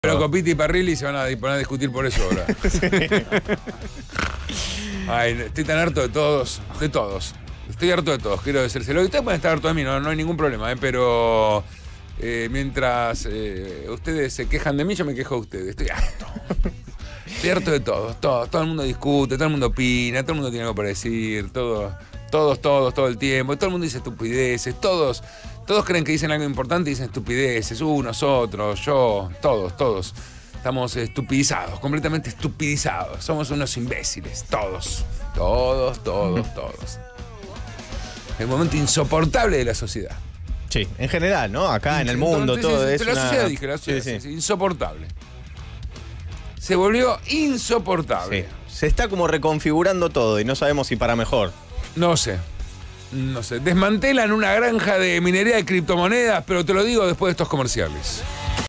Pero Copiti y Parrilli se van a poner a discutir por eso ahora. Ay, estoy tan harto de todos. Estoy harto de todos, quiero decírselo. Y ustedes pueden estar hartos de mí, no hay ningún problema, pero mientras ustedes se quejan de mí, yo me quejo de ustedes. Estoy harto. Estoy harto de todos. Todo el mundo discute, todo el mundo opina, todo el mundo tiene algo para decir, todo el tiempo. Todo el mundo dice estupideces, todos creen que dicen algo importante y dicen estupideces, unos, otros, yo, todos. Estamos estupidizados, completamente estupidizados. Somos unos imbéciles, todos. El momento insoportable de la sociedad. Sí, en general, ¿no? Acá en el mundo, todo es la sociedad, dije, la sociedad, sí. Insoportable. Se volvió insoportable. Sí. Se está como reconfigurando todo y no sabemos si para mejor. No sé. Desmantelan una granja de minería de criptomonedas, pero te lo digo después de estos comerciales.